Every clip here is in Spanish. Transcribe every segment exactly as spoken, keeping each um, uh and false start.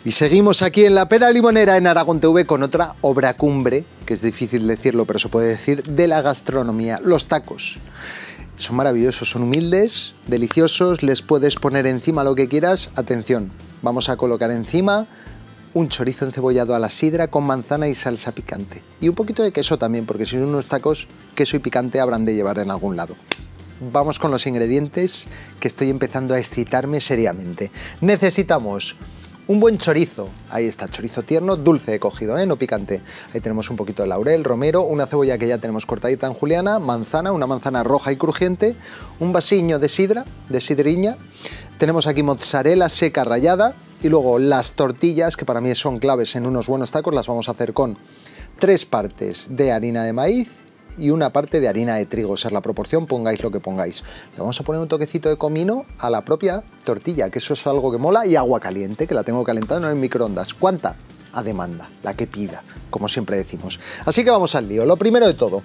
Y seguimos aquí en La Pera Limonera en Aragón T V con otra obra cumbre, que es difícil decirlo, pero se puede decir, de la gastronomía, los tacos. Son maravillosos, son humildes, deliciosos, les puedes poner encima lo que quieras. Atención, vamos a colocar encima un chorizo encebollado a la sidra con manzana y salsa picante. Y un poquito de queso también, porque si no unos tacos, queso y picante habrán de llevar en algún lado. Vamos con los ingredientes, que estoy empezando a excitarme seriamente. Necesitamos un buen chorizo, ahí está, chorizo tierno, dulce he cogido, ¿eh? No picante. Ahí tenemos un poquito de laurel, romero, una cebolla que ya tenemos cortadita en juliana, manzana, una manzana roja y crujiente, un vasiño de sidra, de sidriña. Tenemos aquí mozzarella seca rallada y luego las tortillas, que para mí son claves en unos buenos tacos, las vamos a hacer con tres partes de harina de maíz y una parte de harina de trigo, esa es la proporción, pongáis lo que pongáis. Le vamos a poner un toquecito de comino a la propia tortilla, que eso es algo que mola, y agua caliente, que la tengo calentada en el microondas. ¿Cuánta? A demanda, la que pida, como siempre decimos. Así que vamos al lío. Lo primero de todo,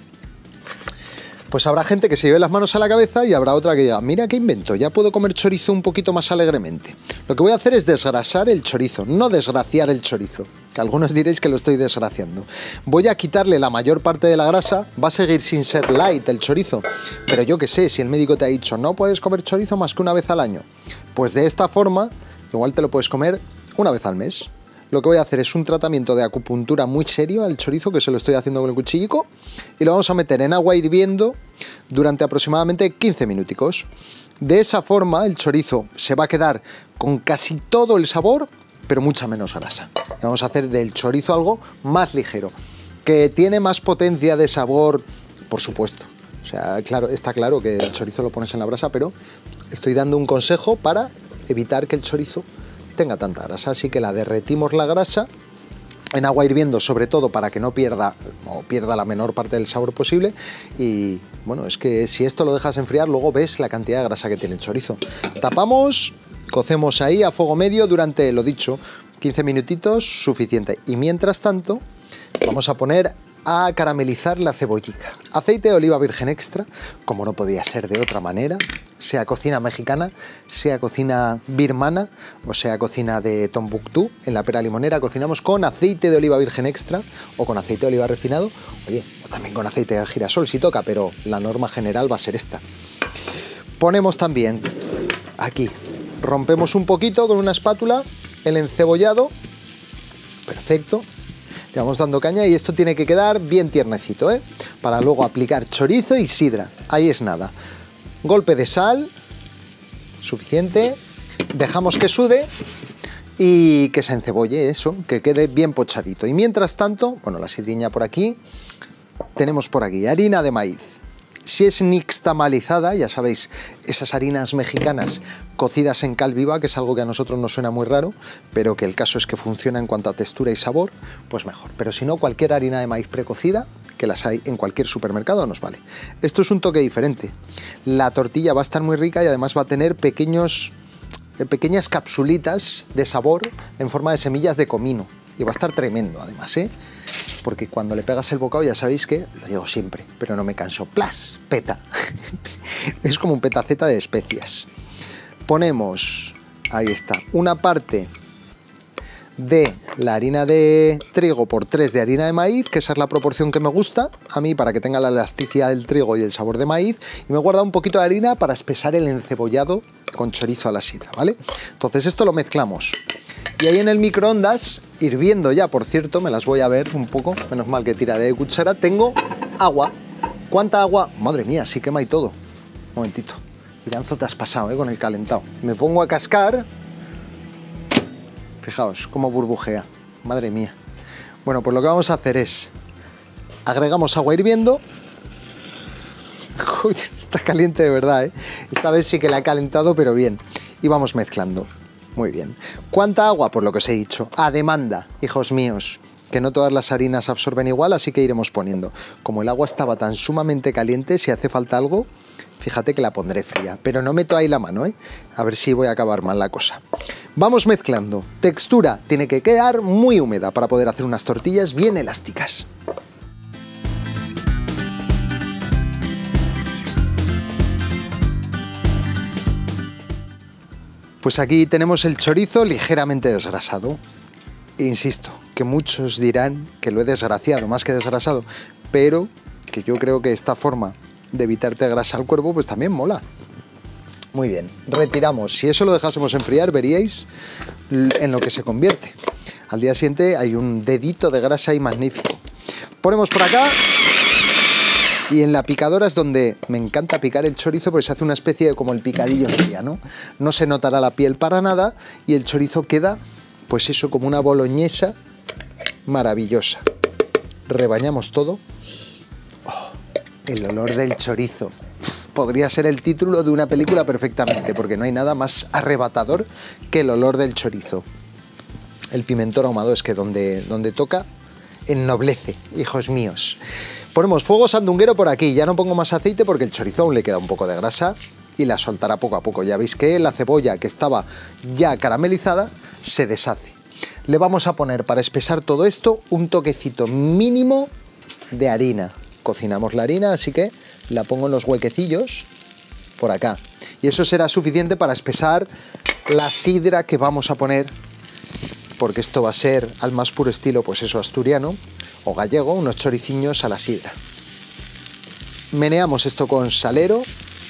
pues habrá gente que se lleve las manos a la cabeza y habrá otra que diga, mira qué invento, ya puedo comer chorizo un poquito más alegremente. Lo que voy a hacer es desgrasar el chorizo, no desgraciar el chorizo, que algunos diréis que lo estoy desgraciando. Voy a quitarle la mayor parte de la grasa, va a seguir sin ser light el chorizo, pero yo qué sé, si el médico te ha dicho no puedes comer chorizo más que una vez al año, pues de esta forma igual te lo puedes comer una vez al mes. Lo que voy a hacer es un tratamiento de acupuntura muy serio al chorizo, que se lo estoy haciendo con el cuchillico, y lo vamos a meter en agua hirviendo durante aproximadamente quince minuticos. De esa forma el chorizo se va a quedar con casi todo el sabor, pero mucha menos grasa. Y vamos a hacer del chorizo algo más ligero, que tiene más potencia de sabor, por supuesto. O sea, claro, está claro que el chorizo lo pones en la brasa, pero estoy dando un consejo para evitar que el chorizo tenga tanta grasa, así que la derretimos la grasa en agua hirviendo, sobre todo para que no pierda o pierda la menor parte del sabor posible. Y bueno, es que si esto lo dejas enfriar, luego ves la cantidad de grasa que tiene el chorizo. Tapamos, cocemos ahí a fuego medio durante, lo dicho, quince minutitos, suficiente. Y mientras tanto, vamos a poner a caramelizar la cebollica. Aceite de oliva virgen extra, como no podía ser de otra manera, sea cocina mexicana, sea cocina birmana o sea cocina de Tombuctú. En La Pera Limonera cocinamos con aceite de oliva virgen extra o con aceite de oliva refinado, oye, o también con aceite de girasol si toca, pero la norma general va a ser esta. Ponemos también aquí, rompemos un poquito con una espátula el encebollado, perfecto. Le vamos dando caña y esto tiene que quedar bien tiernecito, ¿eh? Para luego aplicar chorizo y sidra. Ahí es nada. Golpe de sal, suficiente. Dejamos que sude y que se encebolle eso, que quede bien pochadito. Y mientras tanto, bueno, la sidriña por aquí, tenemos por aquí harina de maíz. Si es nixtamalizada, ya sabéis, esas harinas mexicanas cocidas en cal viva, que es algo que a nosotros nos suena muy raro, pero que el caso es que funciona en cuanto a textura y sabor, pues mejor. Pero si no, cualquier harina de maíz precocida, que las hay en cualquier supermercado, nos vale. Esto es un toque diferente. La tortilla va a estar muy rica y además va a tener pequeños, pequeñas capsulitas de sabor en forma de semillas de comino. Y va a estar tremendo además, ¿eh? Porque cuando le pegas el bocado, ya sabéis que, lo digo siempre, pero no me canso, ¡plas! Peta. Es como un petaceta de especias. Ponemos, ahí está, una parte de la harina de trigo por tres de harina de maíz, que esa es la proporción que me gusta a mí para que tenga la elasticidad del trigo y el sabor de maíz, y me he guardado un poquito de harina para espesar el encebollado con chorizo a la sidra, ¿vale? Entonces esto lo mezclamos. Y ahí en el microondas, hirviendo ya, por cierto, me las voy a ver un poco, menos mal que tiraré de cuchara, tengo agua. ¿Cuánta agua? Madre mía, sí quema y todo. Un momentito. Iranzo, te has pasado, ¿eh? Con el calentado. Me pongo a cascar. Fijaos cómo burbujea. Madre mía. Bueno, pues lo que vamos a hacer es, agregamos agua hirviendo. Uy, está caliente de verdad, ¿eh? Esta vez sí que la he calentado, pero bien. Y vamos mezclando. Muy bien. ¿Cuánta agua? Por lo que os he dicho. A demanda, hijos míos. Que no todas las harinas absorben igual, así que iremos poniendo. Como el agua estaba tan sumamente caliente, si hace falta algo, fíjate que la pondré fría. Pero no meto ahí la mano, ¿eh? A ver si voy a acabar mal la cosa. Vamos mezclando. Textura tiene que quedar muy húmeda para poder hacer unas tortillas bien elásticas. Pues aquí tenemos el chorizo ligeramente desgrasado. Insisto, que muchos dirán que lo he desgraciado, más que desgrasado, pero que yo creo que esta forma de evitarte grasa al cuerpo pues también mola. Muy bien, retiramos. Si eso lo dejásemos enfriar, veríais en lo que se convierte. Al día siguiente hay un dedito de grasa ahí magnífico. Ponemos por acá y en la picadora es donde me encanta picar el chorizo porque se hace una especie de como el picadillo suya, ¿no? No se notará la piel para nada y el chorizo queda, pues eso, como una boloñesa maravillosa. Rebañamos todo. Oh, el olor del chorizo. Uf, podría ser el título de una película perfectamente, porque no hay nada más arrebatador que el olor del chorizo. El pimentón ahumado es que donde, donde toca, ennoblece, hijos míos. Ponemos fuego sandunguero por aquí. Ya no pongo más aceite porque el chorizo aún le queda un poco de grasa y la soltará poco a poco. Ya veis que la cebolla, que estaba ya caramelizada, se deshace. Le vamos a poner, para espesar todo esto, un toquecito mínimo de harina. Cocinamos la harina, así que la pongo en los huequecillos por acá. Y eso será suficiente para espesar la sidra que vamos a poner, porque esto va a ser al más puro estilo, pues eso, asturiano o gallego, unos choriciños a la sidra. Meneamos esto con salero,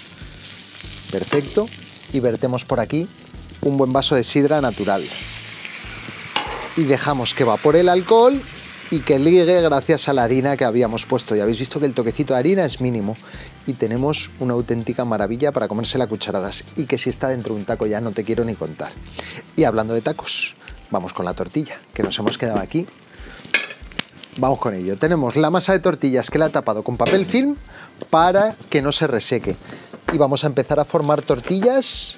perfecto, y vertemos por aquí un buen vaso de sidra natural. Y dejamos que evapore el alcohol y que ligue gracias a la harina que habíamos puesto. Ya habéis visto que el toquecito de harina es mínimo y tenemos una auténtica maravilla para comérsela a cucharadas, y que si está dentro de un taco ya no te quiero ni contar. Y hablando de tacos, vamos con la tortilla, que nos hemos quedado aquí. Vamos con ello. Tenemos la masa de tortillas que la he tapado con papel film para que no se reseque. Y vamos a empezar a formar tortillas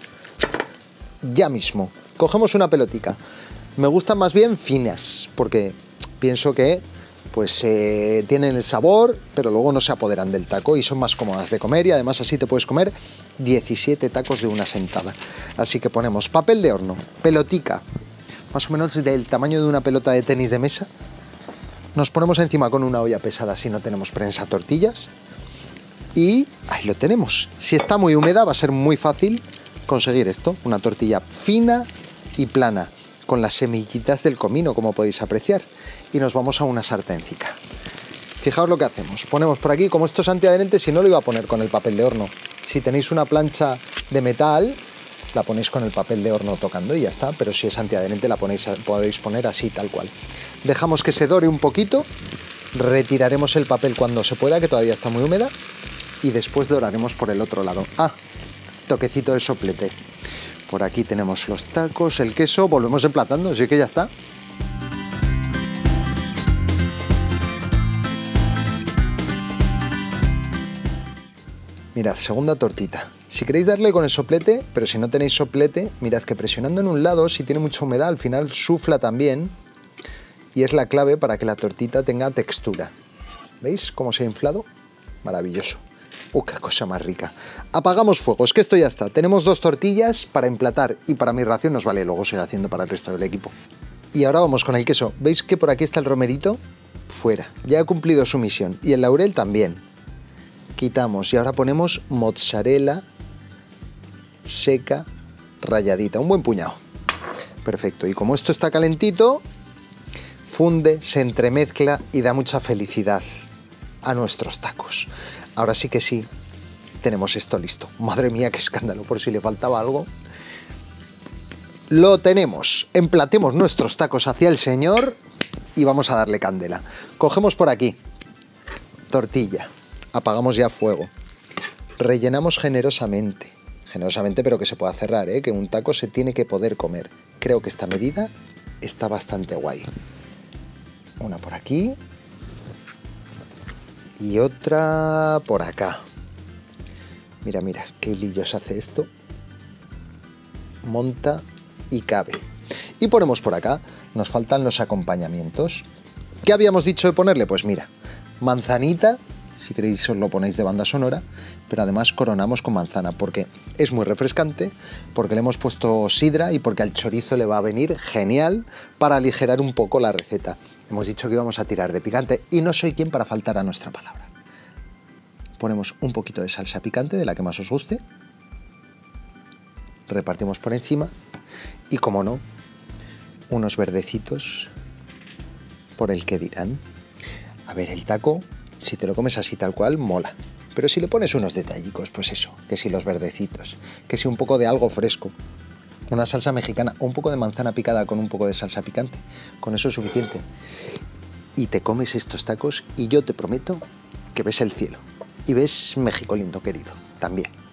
ya mismo. Cogemos una pelotica. Me gustan más bien finas, porque pienso que pues eh, tienen el sabor, pero luego no se apoderan del taco y son más cómodas de comer, y además así te puedes comer diecisiete tacos de una sentada. Así que ponemos papel de horno, pelotica, más o menos del tamaño de una pelota de tenis de mesa. Nos ponemos encima con una olla pesada si no tenemos prensa tortillas. Y ahí lo tenemos. Si está muy húmeda va a ser muy fácil conseguir esto. Una tortilla fina y plana, con las semillitas del comino, como podéis apreciar. Y nos vamos a una sarténcica. Fijaos lo que hacemos. Ponemos por aquí, como esto es antiadherente, si no lo iba a poner con el papel de horno. Si tenéis una plancha de metal, la ponéis con el papel de horno tocando y ya está, pero si es antiadherente la ponéis, podéis poner así, tal cual. Dejamos que se dore un poquito, retiraremos el papel cuando se pueda, que todavía está muy húmeda, y después doraremos por el otro lado. Ah, toquecito de soplete. Por aquí tenemos los tacos, el queso, volvemos emplatando, así que ya está. Mirad, segunda tortita. Si queréis darle con el soplete, pero si no tenéis soplete, mirad que presionando en un lado, si tiene mucha humedad, al final sufla también. Y es la clave para que la tortita tenga textura. ¿Veis cómo se ha inflado? Maravilloso. ¡Uh, qué cosa más rica! Apagamos fuego, es que esto ya está. Tenemos dos tortillas para emplatar y para mi ración nos vale, luego sigue haciendo para el resto del equipo. Y ahora vamos con el queso. ¿Veis que por aquí está el romerito? Fuera. Ya ha cumplido su misión. Y el laurel también. Quitamos y ahora ponemos mozzarella seca ralladita, un buen puñado. Perfecto. Y como esto está calentito, funde, se entremezcla y da mucha felicidad a nuestros tacos. Ahora sí que sí, tenemos esto listo. Madre mía, qué escándalo, por si le faltaba algo. Lo tenemos. Emplatemos nuestros tacos hacia el señor y vamos a darle candela. Cogemos por aquí tortilla, apagamos ya fuego, rellenamos generosamente, generosamente pero que se pueda cerrar, ¿eh? Que un taco se tiene que poder comer. Creo que esta medida está bastante guay. Una por aquí y otra por acá. Mira, mira, qué hilillos hace esto. Monta y cabe. Y ponemos por acá, nos faltan los acompañamientos. ¿Qué habíamos dicho de ponerle? Pues mira, manzanita, si queréis os lo ponéis de banda sonora, pero además coronamos con manzana, porque es muy refrescante, porque le hemos puesto sidra y porque al chorizo le va a venir genial para aligerar un poco la receta. Hemos dicho que íbamos a tirar de picante y no soy quien para faltar a nuestra palabra. Ponemos un poquito de salsa picante, de la que más os guste, repartimos por encima y, como no, unos verdecitos por el que dirán. A ver, el taco, si te lo comes así tal cual, mola. Pero si le pones unos detallicos, pues eso, que si los verdecitos, que si un poco de algo fresco, una salsa mexicana o un poco de manzana picada con un poco de salsa picante, con eso es suficiente. Y te comes estos tacos y yo te prometo que ves el cielo. Y ves México lindo, querido, también.